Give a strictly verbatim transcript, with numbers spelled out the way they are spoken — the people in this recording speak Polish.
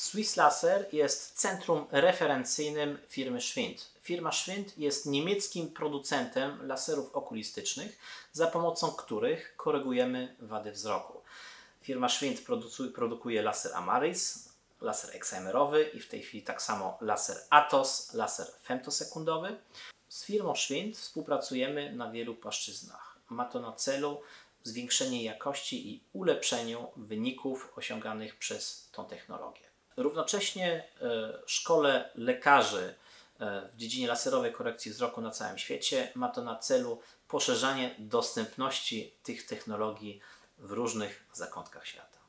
Swiss Laser jest centrum referencyjnym firmy Schwind. Firma Schwind jest niemieckim producentem laserów okulistycznych, za pomocą których korygujemy wady wzroku. Firma Schwind produkuje laser Amaris, laser X M R-owy i w tej chwili tak samo laser Atos, laser femtosekundowy. Z firmą Schwind współpracujemy na wielu płaszczyznach. Ma to na celu zwiększenie jakości i ulepszeniu wyników osiąganych przez tą technologię. Równocześnie szkole lekarzy w dziedzinie laserowej korekcji wzroku na całym świecie ma to na celu poszerzanie dostępności tych technologii w różnych zakątkach świata.